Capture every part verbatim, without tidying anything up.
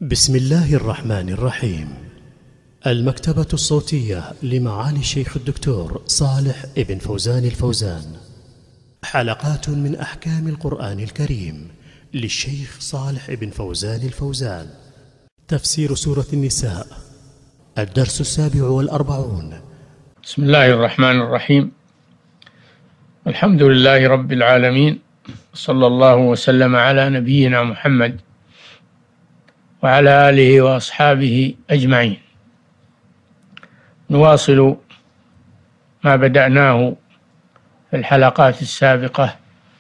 بسم الله الرحمن الرحيم. المكتبة الصوتية لمعالي الشيخ الدكتور صالح ابن فوزان الفوزان. حلقات من أحكام القرآن الكريم للشيخ صالح ابن فوزان الفوزان. تفسير سورة النساء، الدرس السابع والأربعون. بسم الله الرحمن الرحيم. الحمد لله رب العالمين، صلى الله وسلم على نبينا محمد وعلى آله وأصحابه أجمعين. نواصل ما بدأناه في الحلقات السابقة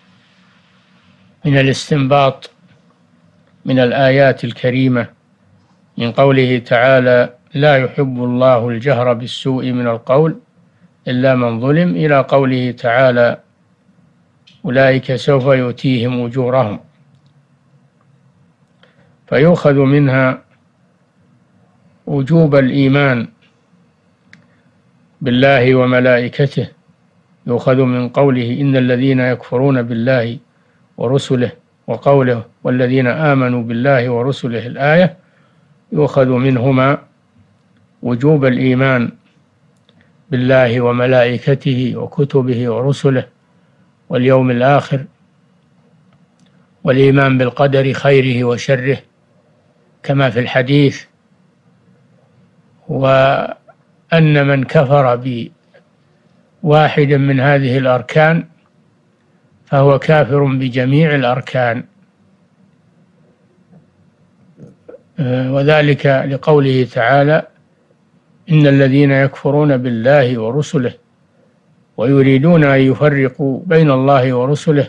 من الاستنباط من الآيات الكريمة من قوله تعالى: لا يحب الله الجهر بالسوء من القول إلا من ظلم، إلى قوله تعالى: أولئك سوف يؤتيهم أجورهم. فيؤخذ منها وجوب الإيمان بالله وملائكته، يؤخذ من قوله: إن الذين يكفرون بالله ورسله، وقوله: والذين آمنوا بالله ورسله، الآية يؤخذ منهما وجوب الإيمان بالله وملائكته وكتبه ورسله واليوم الآخر، والإيمان بالقدر خيره وشره كما في الحديث، وأن من كفر بواحد من هذه الأركان فهو كافر بجميع الأركان، وذلك لقوله تعالى: إن الذين يكفرون بالله ورسله ويريدون أن يفرقوا بين الله ورسله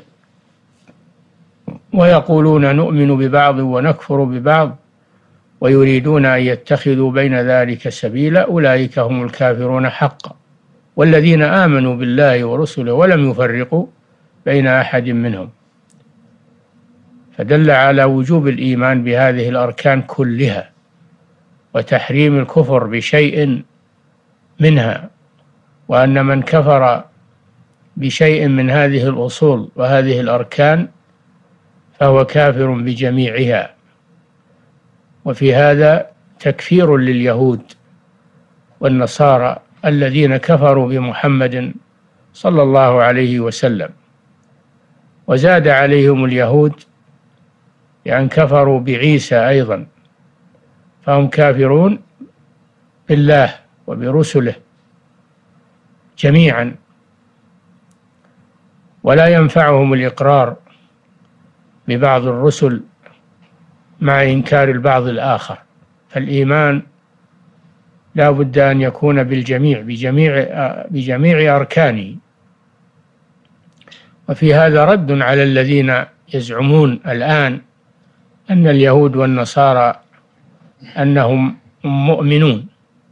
ويقولون نؤمن ببعض ونكفر ببعض ويريدون أن يتخذوا بين ذلك سبيلا، أولئك هم الكافرون حقا، والذين آمنوا بالله ورسله ولم يفرقوا بين أحد منهم. فدل على وجوب الإيمان بهذه الأركان كلها، وتحريم الكفر بشيء منها، وأن من كفر بشيء من هذه الأصول وهذه الأركان فهو كافر بجميعها. وفي هذا تكفير لليهود والنصارى الذين كفروا بمحمد صلى الله عليه وسلم، وزاد عليهم اليهود لأن كفروا بعيسى أيضا، فهم كافرون بالله وبرسله جميعا، ولا ينفعهم الإقرار ببعض الرسل مع إنكار البعض الآخر. فالإيمان لا بد أن يكون بالجميع بجميع بجميع أركانه. وفي هذا رد على الذين يزعمون الآن أن اليهود والنصارى أنهم مؤمنون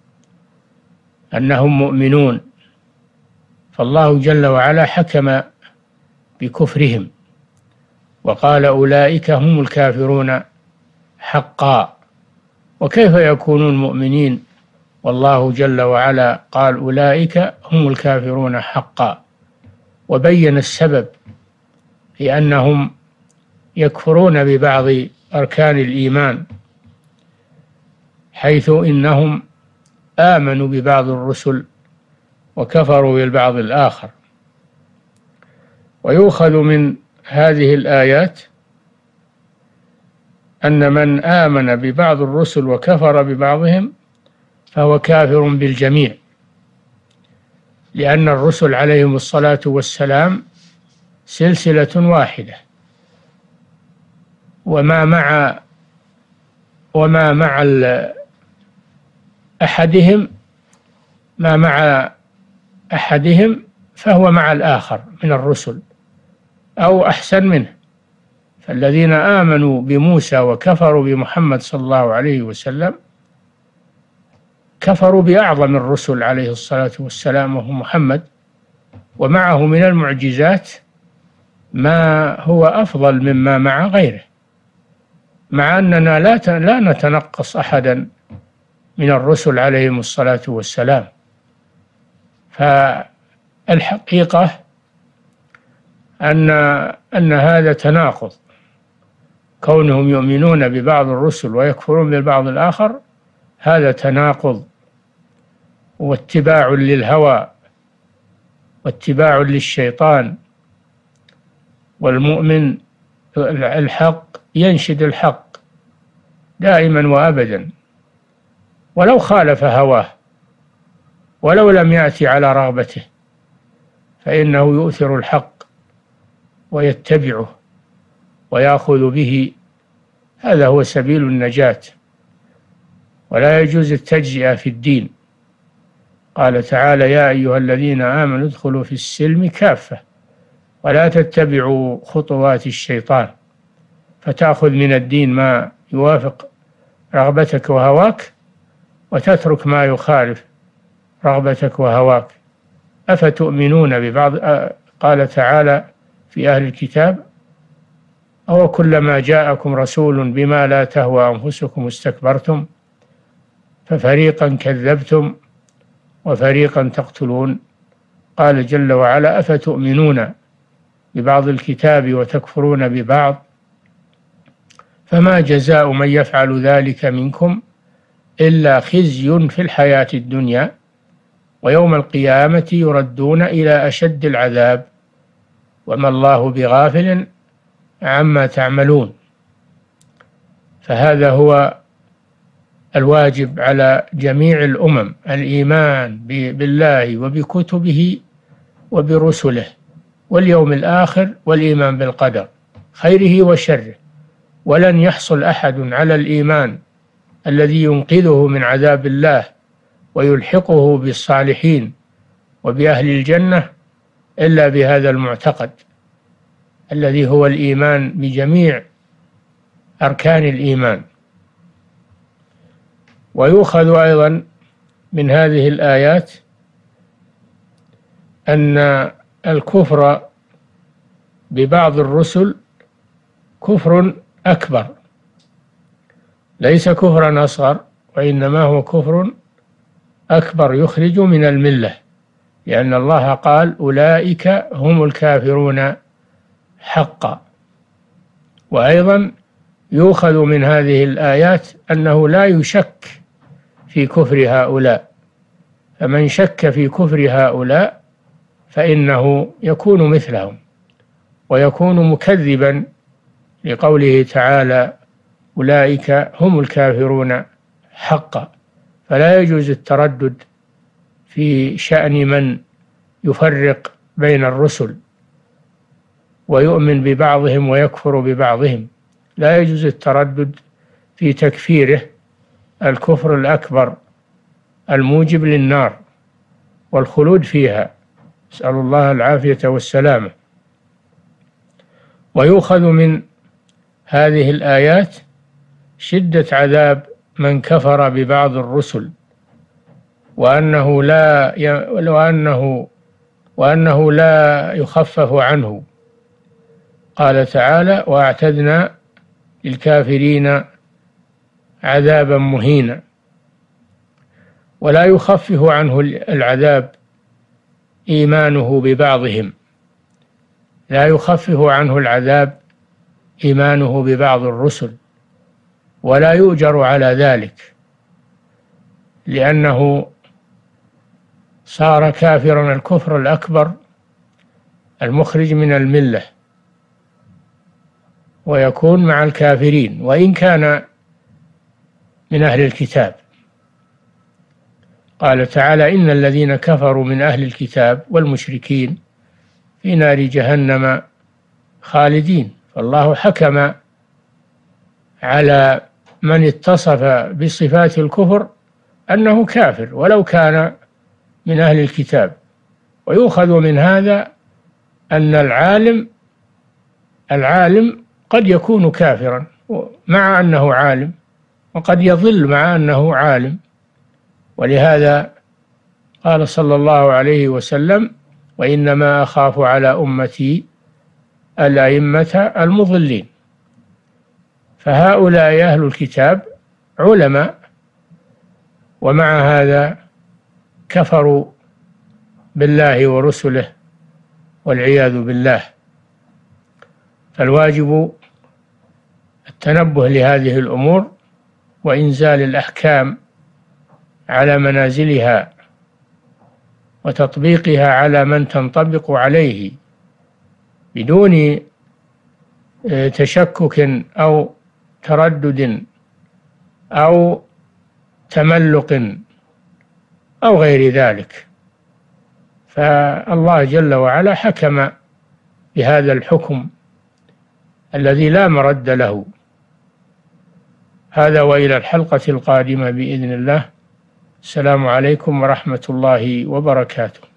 أنهم مؤمنون فالله جل وعلا حكم بكفرهم وقال: أولئك هم الكافرون حقا. وكيف يكونون مؤمنين والله جل وعلا قال: أولئك هم الكافرون حقا، وبين السبب في أنهم يكفرون ببعض أركان الإيمان، حيث إنهم آمنوا ببعض الرسل وكفروا بالبعض الآخر. ويؤخذ من هذه الآيات أن من آمن ببعض الرسل وكفر ببعضهم فهو كافر بالجميع، لأن الرسل عليهم الصلاة والسلام سلسلة واحدة، وما مع وما مع أحدهم ما مع أحدهم فهو مع الآخر من الرسل أو أحسن منه. فالذين آمنوا بموسى وكفروا بمحمد صلى الله عليه وسلم كفروا بأعظم الرسل عليه الصلاة والسلام وهو محمد، ومعه من المعجزات ما هو أفضل مما مع غيره، مع أننا لا لا نتنقص أحدا من الرسل عليهم الصلاة والسلام. فالحقيقة أن أن هذا تناقض، كونهم يؤمنون ببعض الرسل ويكفرون بالبعض الآخر هذا تناقض واتباع للهوى واتباع للشيطان. والمؤمن الحق ينشد الحق دائما وأبدا ولو خالف هواه ولو لم يأتي على رغبته، فإنه يؤثر الحق ويتبعه ويأخذ به، هذا هو سبيل النجاة. ولا يجوز التجزئة في الدين. قال تعالى: يا أيها الذين آمنوا ادخلوا في السلم كافة ولا تتبعوا خطوات الشيطان فتأخذ من الدين ما يوافق رغبتك وهواك وتترك ما يخالف رغبتك وهواك. أفتؤمنون ببعض، قال تعالى في أهل الكتاب: أو كلما جاءكم رسول بما لا تهوى أنفسكم استكبرتم ففريقا كذبتم وفريقا تقتلون. قال جل وعلا: أفتؤمنون ببعض الكتاب وتكفرون ببعض فما جزاء من يفعل ذلك منكم إلا خزي في الحياة الدنيا ويوم القيامة يردون إلى أشد العذاب وما الله بغافل عما تعملون. فهذا هو الواجب على جميع الأمم: الإيمان بالله وبكتبه وبرسله واليوم الآخر والإيمان بالقدر خيره وشره. ولن يحصل أحد على الإيمان الذي ينقذه من عذاب الله ويلحقه بالصالحين وبأهل الجنة إلا بهذا المعتقد الذي هو الإيمان بجميع أركان الإيمان. ويؤخذ أيضا من هذه الآيات أن الكفر ببعض الرسل كفر أكبر، ليس كفرا أصغر، وإنما هو كفر أكبر يخرج من الملة، لأن الله قال: أولئك هم الكافرون حقا. وأيضا يؤخذ من هذه الآيات أنه لا يشك في كفر هؤلاء، فمن شك في كفر هؤلاء فإنه يكون مثلهم ويكون مكذبا لقوله تعالى: أولئك هم الكافرون حقا. فلا يجوز التردد في شأن من يفرق بين الرسل ويؤمن ببعضهم ويكفر ببعضهم، لا يجوز التردد في تكفيره الكفر الأكبر الموجب للنار والخلود فيها، نسأل الله العافية والسلامة. ويؤخذ من هذه الآيات شدة عذاب من كفر ببعض الرسل، وأنه لا وأنه وأنه لا يخفف عنه. قال تعالى: وأعتدنا للكافرين عذابا مهينا. ولا يخفف عنه العذاب إيمانه ببعضهم، لا يخفف عنه العذاب إيمانه ببعض الرسل، ولا يؤجر على ذلك، لأنه صار كافرا الكفر الأكبر المخرج من الملة، ويكون مع الكافرين وإن كان من أهل الكتاب. قال تعالى: إن الذين كفروا من أهل الكتاب والمشركين في نار جهنم خالدين. فالله حكم على من اتصف بصفات الكفر أنه كافر ولو كان من أهل الكتاب. ويؤخذ من هذا أن العالم العالم قد يكون كافرا مع أنه عالم، وقد يضل مع أنه عالم. ولهذا قال صلى الله عليه وسلم: وإنما أخاف على أمتي الأئمة المضلين. فهؤلاء أهل الكتاب علماء، ومع هذا كفروا بالله ورسله والعياذ بالله. فالواجب التنبه لهذه الأمور وإنزال الأحكام على منازلها وتطبيقها على من تنطبق عليه بدون تشكك أو تردد أو تملق أو غير ذلك. فالله جل وعلا حكم بهذا الحكم الذي لا مرد له. هذا وإلى الحلقة القادمة بإذن الله. السلام عليكم ورحمة الله وبركاته.